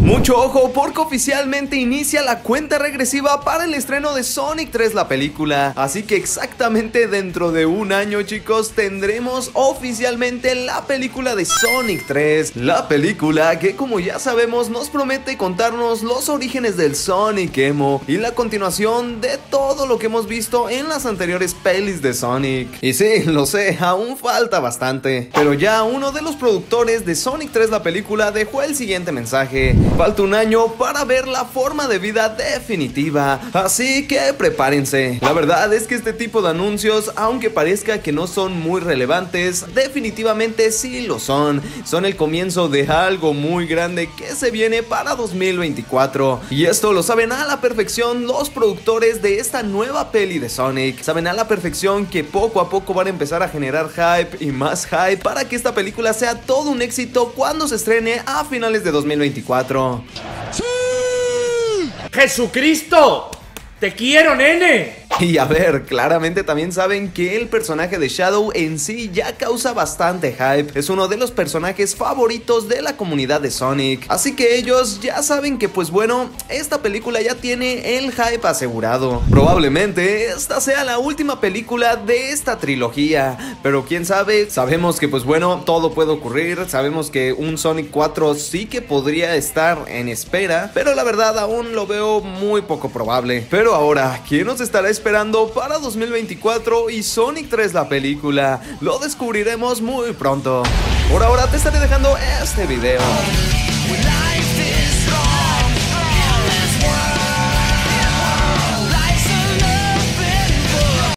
Mucho ojo porque oficialmente inicia la cuenta regresiva para el estreno de Sonic 3 la película. Así que exactamente dentro de un año, chicos, tendremos oficialmente la película de Sonic 3. La película que, como ya sabemos, nos promete contarnos los orígenes del Sonic emo y la continuación de todo lo que hemos visto en las anteriores pelis de Sonic. Y sí, lo sé, aún falta bastante, pero ya uno de los productores de Sonic 3 la película dejó el siguiente mensaje: falta un año para ver la forma de vida definitiva, así que prepárense. La verdad es que este tipo de anuncios, aunque parezca que no son muy relevantes, definitivamente sí lo son. Son el comienzo de algo muy grande que se viene para 2024. Y esto lo saben a la perfección los productores de esta nueva peli de Sonic. Saben a la perfección que poco a poco van a empezar a generar hype y más hype para que esta película sea todo un éxito cuando se estrene a finales de 2024. ¡Sí! ¡Jesucristo! ¡Te quiero, nene! Y a ver, claramente también saben que el personaje de Shadow en sí ya causa bastante hype. Es uno de los personajes favoritos de la comunidad de Sonic. Así que ellos ya saben que, pues bueno, esta película ya tiene el hype asegurado. Probablemente esta sea la última película de esta trilogía, pero quién sabe. Sabemos que, pues bueno, todo puede ocurrir. Sabemos que un Sonic 4 sí que podría estar en espera, pero la verdad aún lo veo muy poco probable. Pero ahora, ¿quién nos estará esperando para 2024 y Sonic 3 la película? Lo descubriremos muy pronto. Por ahora te estaré dejando este video.